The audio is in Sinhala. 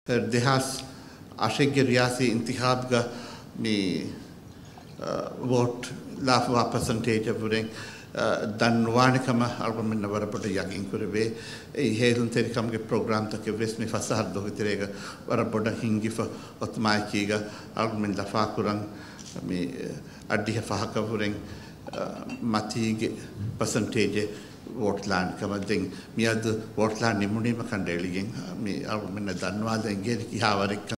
දෙහස් අශෙක්ගේ රියාසී ඉන්තිහාබ්ග මේ වෝට් ලාෆවා පර්සන්ටේජ් පුරෙන් දන්වානකම අල්පමින්න වරපට යකින් කරවේ ඒ හේතුන් තෙරිකම්ගේ ප්‍රෝග්‍රෑම් තක වෙස්මි ෆසහර් දොහිතරේක වරපොඩ හිංගිෆ ඔත්මායිකීග අල්පමින් ලෆා කුරන් මේ අඩිහ ෆහකවුරෙන් මතීගේ පර්සන්ටේජ් වෝට්ලාන් කමදෙන් මියද වෝට්ලාන් නිමුණීම කණ්ඩේලිගෙන් මේ අල්පමින්න දන්වාදෙන් ගේ කිහාවරෙක්